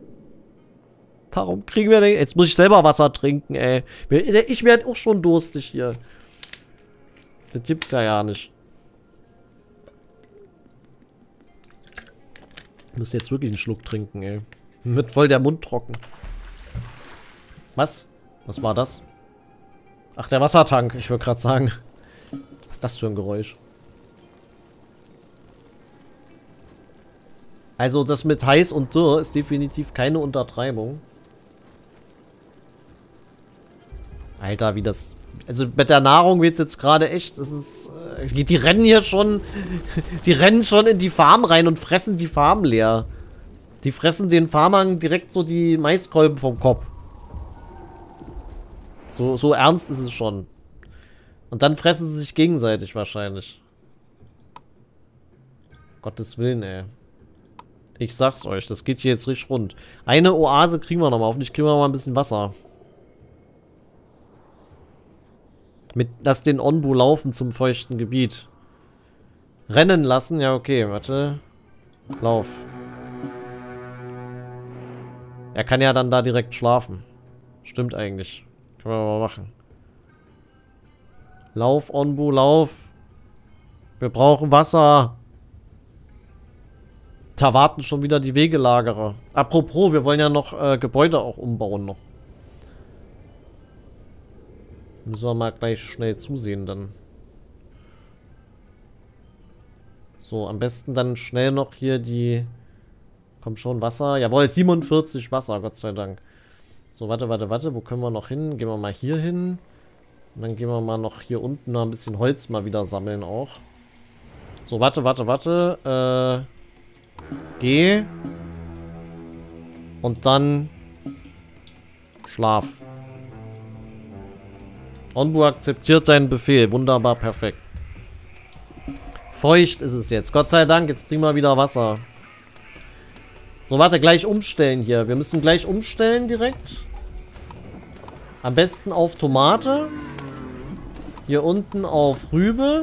Warum kriegen wir denn... Jetzt muss ich selber Wasser trinken, ey. Ich werde auch schon durstig hier. Das gibt's ja ja nicht. Ich muss jetzt wirklich einen Schluck trinken, ey. Mir wird voll der Mund trocken. Was? Was war das? Ach, der Wassertank. Ich würde gerade sagen. Was ist das für ein Geräusch? Also das mit heiß und dürr ist definitiv keine Untertreibung. Alter, wie das... Also mit der Nahrung wird es jetzt gerade echt... Das ist, äh, die rennen hier schon... Die rennen schon in die Farm rein und fressen die Farm leer. Die fressen den Farmern direkt so die Maiskolben vom Kopf. So, so ernst ist es schon. Und dann fressen sie sich gegenseitig wahrscheinlich. Gottes Willen, ey. Ich sag's euch, das geht hier jetzt richtig rund. Eine Oase kriegen wir nochmal. Hoffentlich kriegen wir mal ein bisschen Wasser. Mit, lass den Onbu laufen zum feuchten Gebiet. Rennen lassen? Ja, okay, warte. Lauf. Er kann ja dann da direkt schlafen. Stimmt eigentlich. Können wir mal machen. Lauf, Onbu, lauf. Wir brauchen Wasser. Da warten schon wieder die Wegelagerer. Apropos, wir wollen ja noch äh, Gebäude auch umbauen noch. Müssen wir mal gleich schnell zusehen dann. So, am besten dann schnell noch hier die... Kommt schon Wasser. Jawohl, siebenundvierzig Wasser, Gott sei Dank. So, warte, warte, warte. Wo können wir noch hin? Gehen wir mal hier hin. Und dann gehen wir mal noch hier unten noch ein bisschen Holz mal wieder sammeln auch. So, warte, warte, warte. Äh... Geh. Und dann... Schlaf. Onbu akzeptiert seinen Befehl. Wunderbar, perfekt. Feucht ist es jetzt. Gott sei Dank, jetzt kriegen wir wieder Wasser. So, warte, gleich umstellen hier. Wir müssen gleich umstellen direkt. Am besten auf Tomate. Hier unten auf Rübe.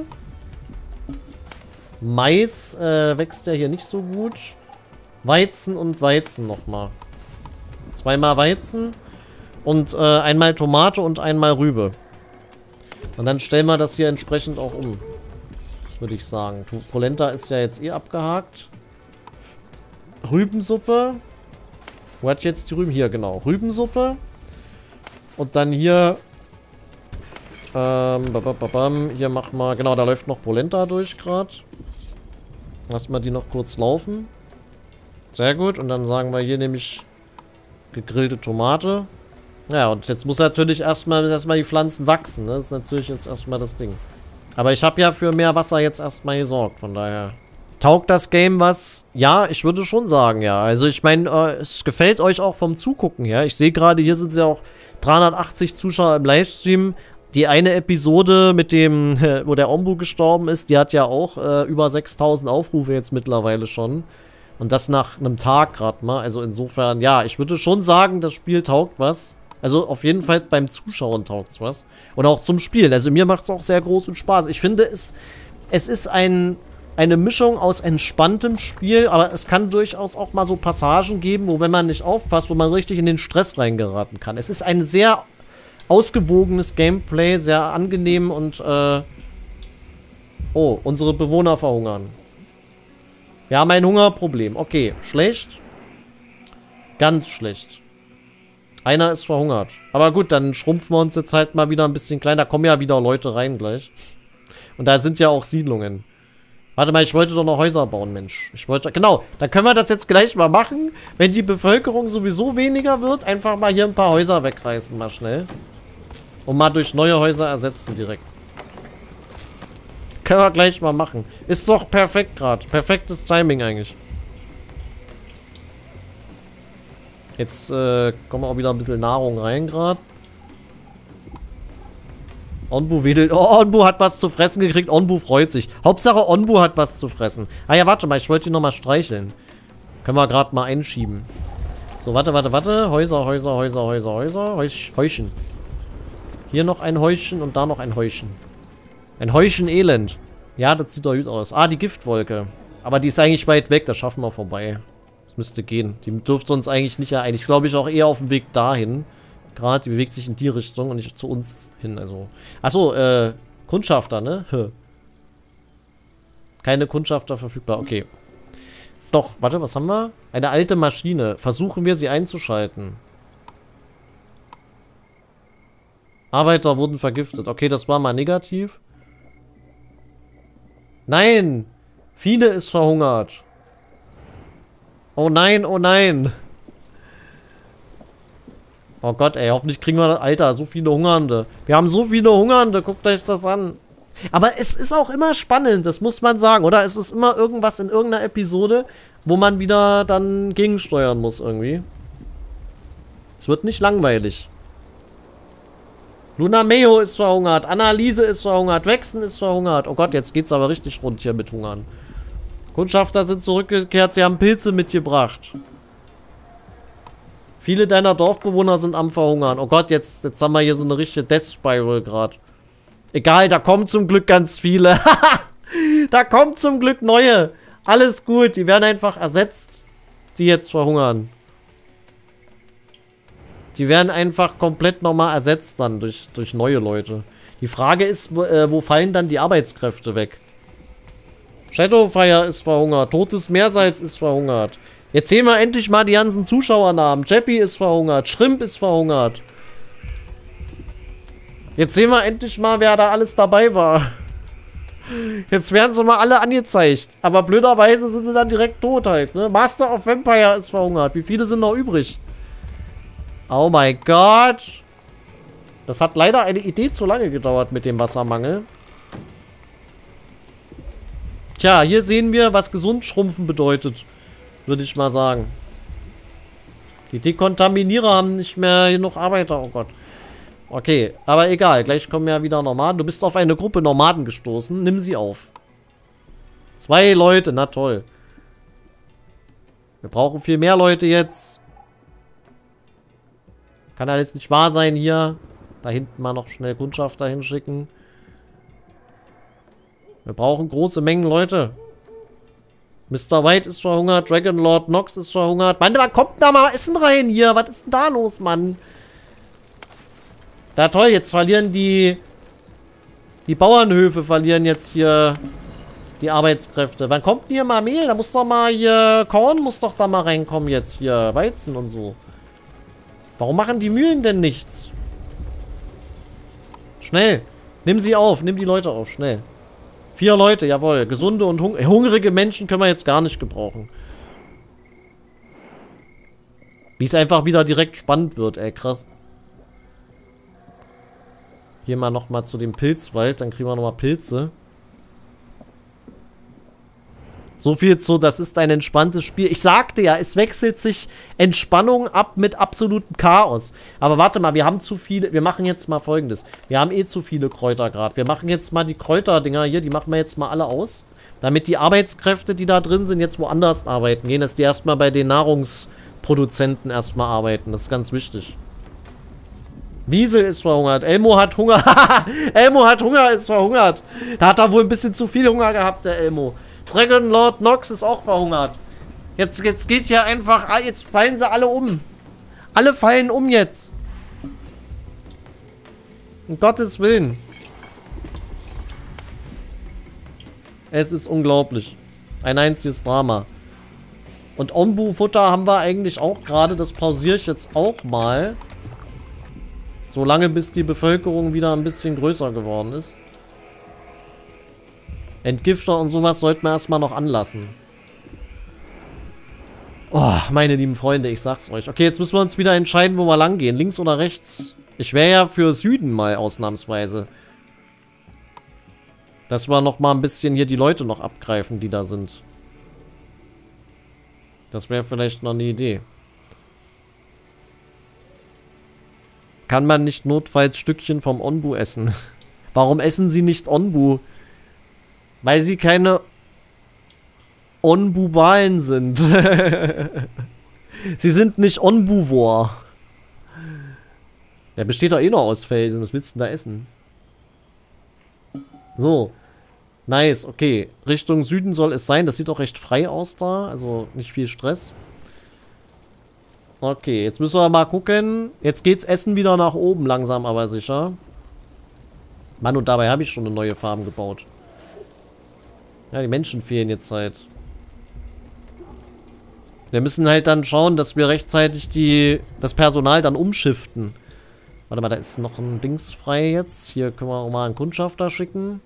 Mais äh, wächst ja hier nicht so gut. Weizen und Weizen nochmal. Zweimal Weizen. Und äh, einmal Tomate und einmal Rübe. Und dann stellen wir das hier entsprechend auch um. Würde ich sagen. Polenta ist ja jetzt eh abgehakt. Rübensuppe. Wo hat jetzt die Rüben? Hier, genau. Rübensuppe. Und dann hier... Ähm, babababam. Hier machen wir... Genau, da läuft noch Polenta durch gerade. Lassen wir die noch kurz laufen. Sehr gut. Und dann sagen wir hier nämlich gegrillte Tomate. Ja, und jetzt muss natürlich erstmal erstmal die Pflanzen wachsen. Ne? Das ist natürlich jetzt erstmal das Ding. Aber ich habe ja für mehr Wasser jetzt erstmal gesorgt. Von daher... Taugt das Game was? Ja, ich würde schon sagen, ja. Also ich meine, äh, es gefällt euch auch vom Zugucken her. Ich sehe gerade, hier sind ja auch dreihundertachtzig Zuschauer im Livestream. Die eine Episode mit dem, äh, wo der Onbu gestorben ist, die hat ja auch äh, über sechstausend Aufrufe jetzt mittlerweile schon. Und das nach einem Tag gerade mal. Also insofern, ja, ich würde schon sagen, das Spiel taugt was. Also auf jeden Fall beim Zuschauen taugt es was. Und auch zum Spielen. Also mir macht es auch sehr großen Spaß. Ich finde, es, es ist ein... Eine Mischung aus entspanntem Spiel, aber es kann durchaus auch mal so Passagen geben, wo, wenn man nicht aufpasst, wo man richtig in den Stress reingeraten kann. Es ist ein sehr ausgewogenes Gameplay, sehr angenehm und, äh... Oh, unsere Bewohner verhungern. Wir haben ein Hungerproblem. Okay, schlecht. Ganz schlecht. Einer ist verhungert. Aber gut, dann schrumpfen wir uns jetzt halt mal wieder ein bisschen klein. Da kommen ja wieder Leute rein gleich. Und da sind ja auch Siedlungen. Warte mal, ich wollte doch noch Häuser bauen, Mensch. Ich wollte, genau, dann können wir das jetzt gleich mal machen. Wenn die Bevölkerung sowieso weniger wird, einfach mal hier ein paar Häuser wegreißen, mal schnell. Und mal durch neue Häuser ersetzen direkt. Können wir gleich mal machen. Ist doch perfekt gerade. Perfektes Timing eigentlich. Jetzt äh, kommen auch wieder ein bisschen Nahrung rein gerade. Onbu wedelt. Oh, Onbu hat was zu fressen gekriegt. Onbu freut sich. Hauptsache Onbu hat was zu fressen. Ah ja, warte mal. Ich wollte ihn nochmal streicheln. Können wir gerade mal einschieben. So, warte, warte, warte. Häuser, Häuser, Häuser, Häuser, Häuser. Häusch, Häuschen. Hier noch ein Häuschen und da noch ein Häuschen. Ein Häuschen Elend. Ja, das sieht doch gut aus. Ah, die Giftwolke. Aber die ist eigentlich weit weg. Das schaffen wir vorbei. Das müsste gehen. Die dürfte uns eigentlich nicht ereilen. Ich glaube, ich auch eher auf dem Weg dahin. Gerade, die bewegt sich in die Richtung und nicht zu uns hin. Also. Achso, äh, Kundschafter, ne? Hä. Keine Kundschafter verfügbar. Okay. Doch, warte, was haben wir? Eine alte Maschine. Versuchen wir, sie einzuschalten. Arbeiter wurden vergiftet. Okay, das war mal negativ. Nein! Fine ist verhungert. Oh nein, oh nein. Oh Gott, ey, hoffentlich kriegen wir... Alter, so viele Hungernde. Wir haben so viele Hungernde, guckt euch das an. Aber es ist auch immer spannend, das muss man sagen, oder? Es ist immer irgendwas in irgendeiner Episode, wo man wieder dann gegensteuern muss irgendwie. Es wird nicht langweilig. Luna Meo ist verhungert, Annaliese ist verhungert, Wechsen ist verhungert. Oh Gott, jetzt geht's aber richtig rund hier mit Hungern. Kundschafter sind zurückgekehrt, sie haben Pilze mitgebracht. Viele deiner Dorfbewohner sind am Verhungern. Oh Gott, jetzt, jetzt haben wir hier so eine richtige Death Spiral gerade. Egal, da kommen zum Glück ganz viele. Da kommen zum Glück neue. Alles gut, die werden einfach ersetzt, die jetzt verhungern. Die werden einfach komplett nochmal ersetzt dann durch, durch neue Leute. Die Frage ist, wo, äh, wo fallen dann die Arbeitskräfte weg? Shadowfire ist verhungert. Totes Meersalz ist verhungert. Jetzt sehen wir endlich mal die ganzen Zuschauernamen. Jeppy ist verhungert. Shrimp ist verhungert. Jetzt sehen wir endlich mal, wer da alles dabei war. Jetzt werden sie mal alle angezeigt. Aber blöderweise sind sie dann direkt tot halt, ne? Master of Vampire ist verhungert. Wie viele sind noch übrig? Oh mein Gott. Das hat leider eine Idee zu lange gedauert mit dem Wassermangel. Tja, hier sehen wir, was gesund schrumpfen bedeutet. Würde ich mal sagen. Die Dekontaminierer haben nicht mehr genug Arbeiter. Oh Gott. Okay, aber egal. Gleich kommen ja wieder Nomaden. Du bist auf eine Gruppe Nomaden gestoßen. Nimm sie auf. Zwei Leute, na toll. Wir brauchen viel mehr Leute jetzt. Kann alles nicht wahr sein hier. Da hinten mal noch schnell Kundschafter hinschicken. Wir brauchen große Mengen Leute. Mister White ist verhungert. Dragon Lord Nox ist verhungert. Mann, wann kommt da mal Essen rein hier? Was ist denn da los, Mann? Da toll, jetzt verlieren die... Die Bauernhöfe verlieren jetzt hier die Arbeitskräfte. Wann kommt denn hier mal Mehl? Da muss doch mal hier... Korn muss doch da mal reinkommen jetzt hier. Weizen und so. Warum machen die Mühlen denn nichts? Schnell. Nimm sie auf. Nimm die Leute auf. Schnell. Vier Leute, jawohl. Gesunde und hung hungrige Menschen können wir jetzt gar nicht gebrauchen. Wie es einfach wieder direkt spannend wird, ey, krass. Hier mal nochmal zu dem Pilzwald, dann kriegen wir nochmal Pilze. So viel zu, das ist ein entspanntes Spiel. Ich sagte ja, es wechselt sich Entspannung ab mit absolutem Chaos. Aber warte mal, wir haben zu viele, wir machen jetzt mal Folgendes. Wir haben eh zu viele Kräuter gerade. Wir machen jetzt mal die Kräuterdinger hier, die machen wir jetzt mal alle aus. Damit die Arbeitskräfte, die da drin sind, jetzt woanders arbeiten gehen. Dass die erstmal bei den Nahrungsproduzenten erstmal arbeiten. Das ist ganz wichtig. Wiesel ist verhungert. Elmo hat Hunger. Elmo hat Hunger, ist verhungert. Da hat er wohl ein bisschen zu viel Hunger gehabt, der Elmo. Dragon Lord Nox ist auch verhungert. Jetzt, jetzt geht ja einfach... Jetzt fallen sie alle um. Alle fallen um jetzt. Um Gottes Willen. Es ist unglaublich. Ein einziges Drama. Und Onbu-Futter haben wir eigentlich auch gerade. Das pausiere ich jetzt auch mal. Solange bis die Bevölkerung wieder ein bisschen größer geworden ist. Entgifter und sowas sollten wir erstmal noch anlassen. Oh, meine lieben Freunde, ich sag's euch. Okay, jetzt müssen wir uns wieder entscheiden, wo wir lang gehen. Links oder rechts? Ich wäre ja für Süden mal ausnahmsweise. Dass wir noch mal ein bisschen hier die Leute noch abgreifen, die da sind. Das wäre vielleicht noch eine Idee. Kann man nicht notfalls Stückchen vom Onbu essen? Warum essen sie nicht Onbu? Weil sie keine Onbu-Walen sind. Sie sind nicht Onbuvor. Der besteht doch eh noch aus Felsen. Was willst du denn da essen? So. Nice, okay. Richtung Süden soll es sein. Das sieht auch recht frei aus da. Also nicht viel Stress. Okay, jetzt müssen wir mal gucken. Jetzt geht's Essen wieder nach oben, langsam aber sicher. Mann, und dabei habe ich schon eine neue Farm gebaut. Ja, die Menschen fehlen jetzt halt. Wir müssen halt dann schauen, dass wir rechtzeitig die, das Personal dann umschiften. Warte mal, da ist noch ein Dings frei jetzt. Hier können wir auch mal einen Kundschafter schicken.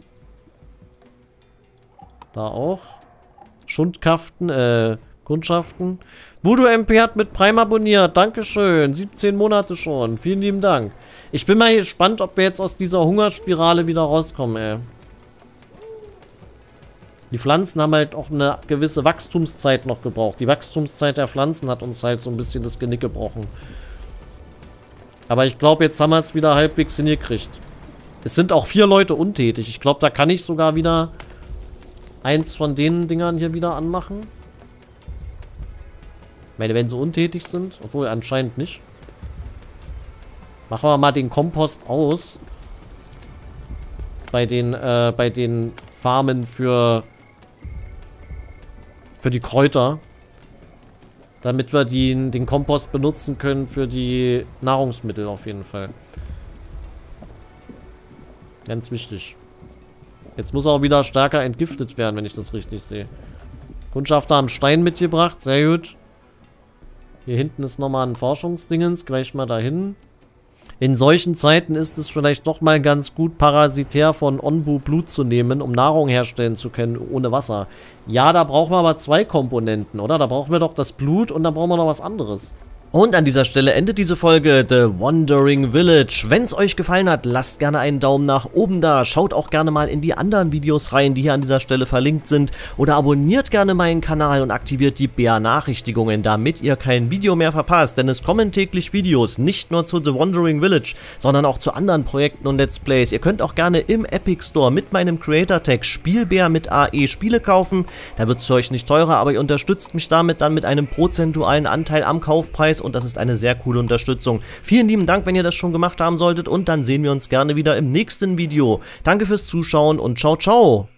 Da auch. Schundkaften, äh, Kundschaften. Voodoo M P hat mit Prime abonniert. Dankeschön. siebzehn Monate schon. Vielen lieben Dank. Ich bin mal gespannt, ob wir jetzt aus dieser Hungerspirale wieder rauskommen, ey. Die Pflanzen haben halt auch eine gewisse Wachstumszeit noch gebraucht. Die Wachstumszeit der Pflanzen hat uns halt so ein bisschen das Genick gebrochen. Aber ich glaube, jetzt haben wir es wieder halbwegs hingekriegt. Es sind auch vier Leute untätig. Ich glaube, da kann ich sogar wieder eins von den Dingern hier wieder anmachen. Ich meine, wenn sie untätig sind, obwohl anscheinend nicht. Machen wir mal den Kompost aus. Bei den, äh, bei den Farmen für, für die Kräuter. Damit wir die, den Kompost benutzen können für die Nahrungsmittel auf jeden Fall. Ganz wichtig. Jetzt muss er auch wieder stärker entgiftet werden, wenn ich das richtig sehe. Kundschafter haben Stein mitgebracht, sehr gut. Hier hinten ist nochmal ein Forschungsdingens, gleich mal dahin. In solchen Zeiten ist es vielleicht doch mal ganz gut, parasitär von Onbu Blut zu nehmen, um Nahrung herstellen zu können ohne Wasser. Ja, da brauchen wir aber zwei Komponenten, oder? Da brauchen wir doch das Blut und dann brauchen wir noch was anderes. Und an dieser Stelle endet diese Folge The Wandering Village. Wenn es euch gefallen hat, lasst gerne einen Daumen nach oben da. Schaut auch gerne mal in die anderen Videos rein, die hier an dieser Stelle verlinkt sind. Oder abonniert gerne meinen Kanal und aktiviert die Benachrichtigungen, damit ihr kein Video mehr verpasst. Denn es kommen täglich Videos, nicht nur zu The Wandering Village, sondern auch zu anderen Projekten und Let's Plays. Ihr könnt auch gerne im Epic Store mit meinem Creator-Tag Spielbär mit A E Spiele kaufen. Da wird es für euch nicht teurer, aber ihr unterstützt mich damit dann mit einem prozentualen Anteil am Kaufpreis. Und das ist eine sehr coole Unterstützung. Vielen lieben Dank, wenn ihr das schon gemacht haben solltet. Und dann sehen wir uns gerne wieder im nächsten Video. Danke fürs Zuschauen und ciao, ciao.